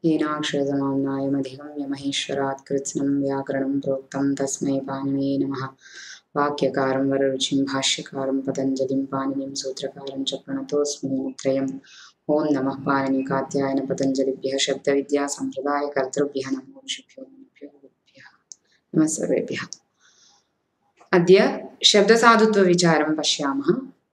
येनाक्षरसमाम्नायमधिगम्य महेश्वरात् कृत्स्नं व्याकरणं प्रोक्तं तस्मै पाणिनिये नमः। वाक्यकारं वररुचिं भाष्यकारं पतञ्जलिं पाणिनिं सूत्रकारं च प्रणतोऽस्मि मुनित्रयम्। ॐ नमः पाणिनिकात्यायन पतञ्जलिभ्यः शब्दविद्यासम्प्रदायकर्तृभ्यः नमो ऋषिभ्यो मुनिभ्यो गुरुभ्यः नमः सर्वेभ्यः। अद्य शब्दसाधुत्वविचारं पश्यामः।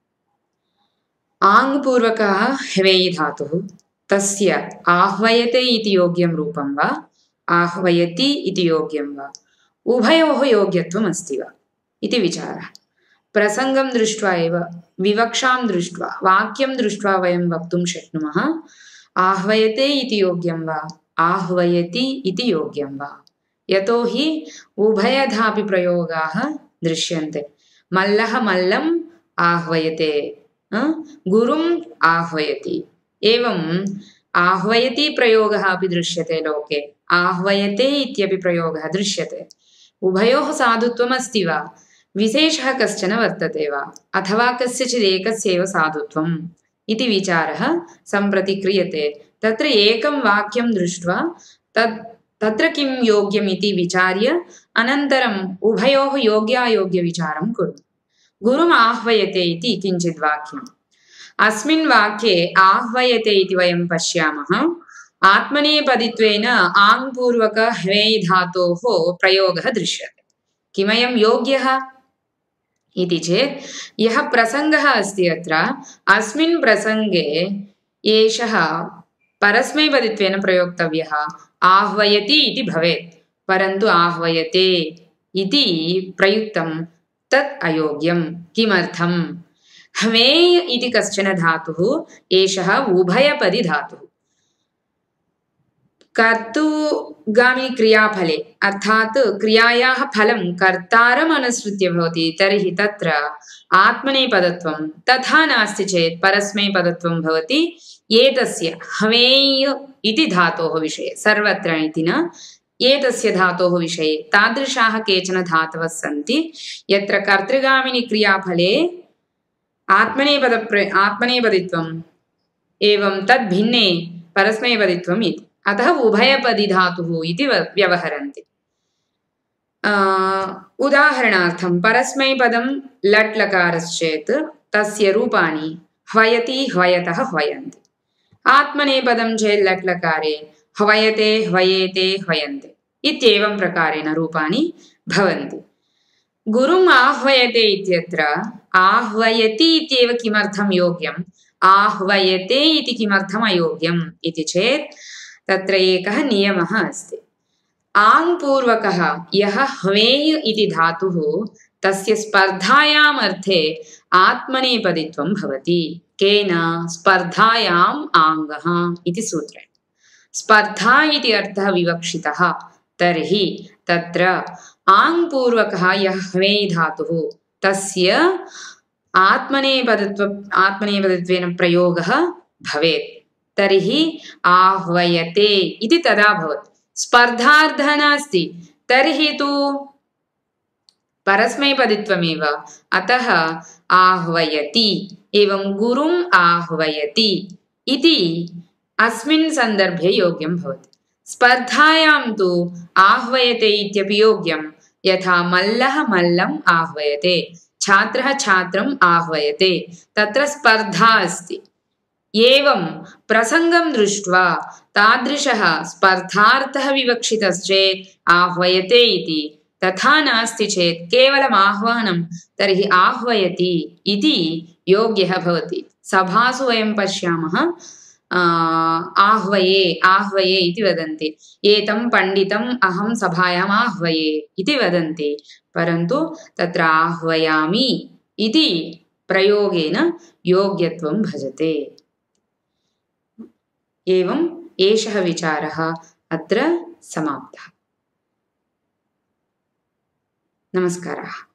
आङ्पूर्वकः ह्वेयि धातुः तस्य आह्वयते इति योग्यं रूपं वा आह्वयति इति योग्यं वा उभयोः योग्यत्वम् अस्ति वा इति विचारः। प्रसङ्गं दृष्ट्वा एव विवक्षां दृष्ट्वा वाक्यं दृष्ट्वा वयं वक्तुं शक्नुमः आह्वयते इति योग्यं वा आह्वयति इति योग्यं वा। यतोहि उभयधापि प्रयोगाः दृश्यन्ते। मल्लः मल्लम् आह्वयते, गुरुम् आह्वयति, एवम् आह्वयति प्रयोगः अपि दृश्यते लोके, आह्वयते इत्यपि प्रयोगः दृश्यते। उभयोः साधुत्वम् अस्ति वा, विशेषः कश्चन वर्तते वा, अथवा कस्यचिदेकस्यैव साधुत्वम् इति विचारः सम्प्रति क्रियते। तत्र एकं वाक्यं दृष्ट्वा तत्र किं योग्यम् इति विचार्य अनन्तरम् उभयोः योग्यायोग्यविचारं कुर्मः। गुरुम् आह्वयते इति किञ्चित् वाक्यम्। अस्मिन् वाक्ये आह्वयते इति वयं पश्यामः। आत्मनेपदित्वेन आङ्पूर्वक ह्वेयि धातोः प्रयोगः दृश्यते। किमयं योग्यः इति चेत् यः प्रसङ्गः अस्ति अत्र अस्मिन् प्रसङ्गे एषः परस्मैपदित्वेन प्रयोक्तव्यः आह्वयति इति भवेत्, परन्तु आह्वयते इति प्रयुक्तं तत् अयोग्यं। किमर्थं? ह्वेय् इति कश्चन धातुः एषः उभयपदी धातुः। कर्तुगामी क्रियाफले अर्थात् क्रियायाः फलं कर्तारम् अनुसृत्य भवति तर्हि तत्र आत्मनेपदत्वं, तथा नास्ति चेत् परस्मैपदत्वं भवति एतस्य ह्वेय् इति धातोः विषये, सर्वत्र इति न, एतस्य धातोः विषये तादृशाः केचन धातवः सन्ति यत्र कर्तृगामिनि क्रियाफले आत्मनेपदित्वम् एवं तद्भिन्ने परस्मैपदित्वम् इति, अतः उभयपदी धातुः इति व्यवहरन्ति। उदाहरणार्थं परस्मैपदं लट् लकारश्चेत् तस्य रूपाणि ह्वयति ह्वयतः ह्वयन्ति। आत्मनेपदं चेत् लट् लकारे ह्वयते ह्वयेते ह्वयन्ते इत्येवं प्रकारेण रूपाणि भवन्ति। गुरुम् आह्वयते इत्यत्र आह्वयति इत्येव किमर्थं योग्यम्, आह्वयते इति किमर्थम् अयोग्यम् इति चेत् तत्र एकः नियमः अस्ति। आङ्पूर्वकः यः ह्वेय् इति धातुः तस्य स्पर्धायाम् अर्थे आत्मनेपदित्वं भवति। केन? स्पर्धायाम् आङ्गः इति सूत्रेण। स्पर्धा इति अर्थः विवक्षितः, तर्हि तत्र आङ्पूर्वकः यः ह्वेय् धातुः तस्य आत्मनेपदित्वेन प्रयोगः भवेत्, तर्हि आह्वयते इति तदा भवति। स्पर्धार्थः नास्ति तर्हि तु परस्मैपदित्वमेव, अतः आह्वयति एवं गुरुम् आह्वयति इति अस्मिन् सन्दर्भे योग्यं भवति। स्पर्धायां तु आह्वयते इत्यपि योग्यं, यथा मल्लः मल्लम् आह्वयते, छात्रः छात्रम् आह्वयते, तत्र स्पर्धा अस्ति। एवं प्रसङ्गं दृष्ट्वा तादृशः स्पर्धार्थः विवक्षितश्चेत् आह्वयते इति, तथा नास्ति चेत् केवलम् आह्वानं तर्हि आह्वयति इति योग्यः भवति। सभासु वयं पश्यामः आह्वये आह्वये इति वदन्ति, एतं पण्डितम् अहं सभायाम् आह्वये इति वदन्ति, परन्तु तत्र आह्वयामि इति प्रयोगेन योग्यत्वं भजते। एवम् एषः विचारः अत्र समाप्तः। नमस्कारः।